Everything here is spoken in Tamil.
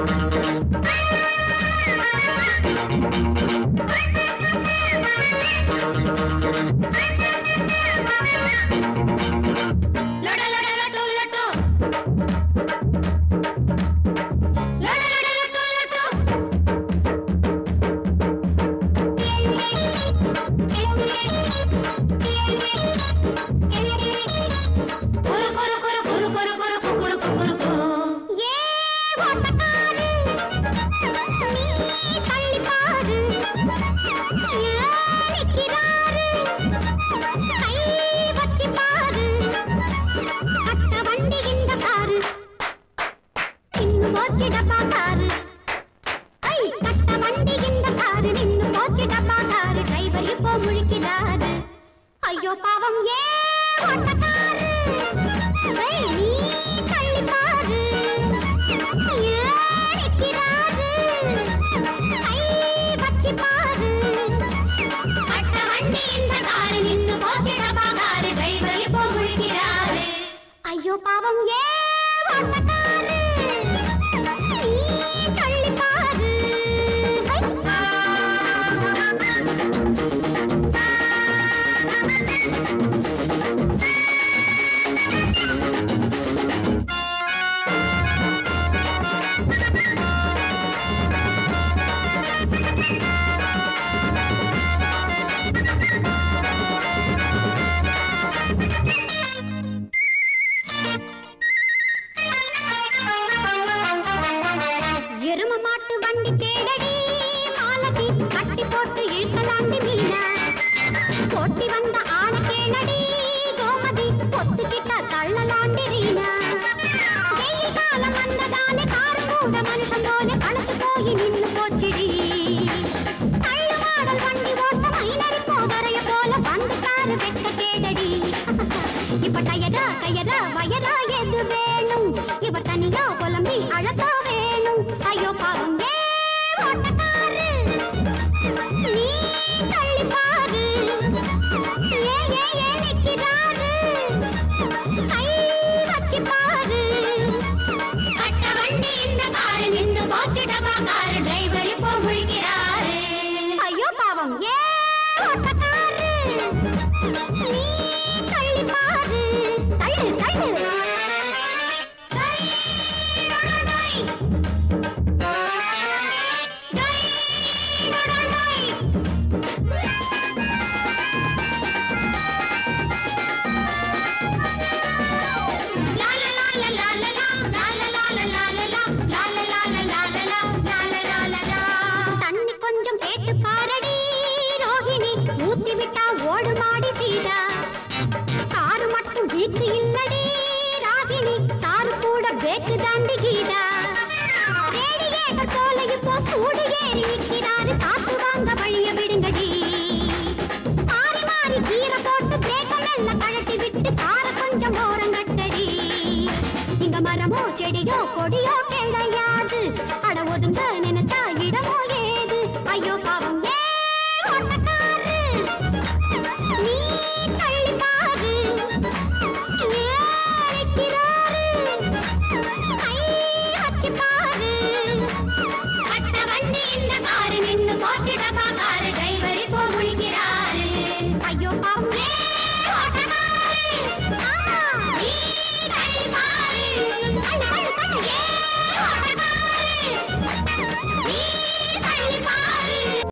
ஐயோ பாவம் ஏ ஓட்டக்காரு நீ தள்ளி பாரு ஏறிக்கிறாரு கை வச்சி பாரு கட்ட வண்டி இந்த காரு நின்னு போச்சிடப்பா காரு டிரைவர் இப்போ முழிக்கிறாரு ஐயோ பாவம் ஏ ஓட்டக்காரு நீ தள்ளி பாரு எரும மாட்டு வண்டி தேடடி மாலதி கட்டி போட்டு இழுக்கலாண்டி மீனா போட்டி வந்த ஆள கேளடி கோமதி பொத்துக்கிட்ட தள்ளலாண்டி ரீனா வெயில் காலம் வந்ததாலே காரு கூட மனுஷன் போல களைச்சு போய் நின்னு போச்சிடி தள்ளு மாடல் வண்டி ஓட்ட மைனரி போதரைய போல வந்து காரு வெட்ட கேடடி இப்ப டயரா கயரா வயரா எது வேணும் இவர் தனியா புலம்பி அழகா வேணும் ஐயோ பாவம் ஏ ஓட்டக்காரு நீ தள்ளி பாரு ஏ ஏ ஏ நிக்கிறாரு கை வச்சி பாரு கட்ட வண்டி இந்த காரு நின்னு போச்சுடப்பா காரு டிரைவர் இப்போ முழிக்கிறாரு ஐயோ பாவம் ஏ ஓட்டக்காரு நீ தள்ளி பாரு தள்ளு தள்ளு தண்ணி கொஞ்சம் கேட்டு பாரடி ரோஹிணி ஊத்தி விட்டா ஓடு மாடி சீதா காரு மட்டும் வீட்டு இல்லடி ராகினி சாரு கூட பேக்கு தாண்டி கீதா ரேடியேட்டர் போல இப்போ சூடு ஏறி நிற்கிறாரு காத்து வாங்க வழிய விடுங்கடி மாறி மாறி கீரை போட்டு பிரேக்கம் எல்லாம் கழட்டி விட்டு காரை கொஞ்சம் ஓரங்கட்டடி இங்க மரமோ செடியோ கொடியோ கிடையாது அட ஒதுங்க நினைச்சா இடமோ ஏது ஐயோ பாவம்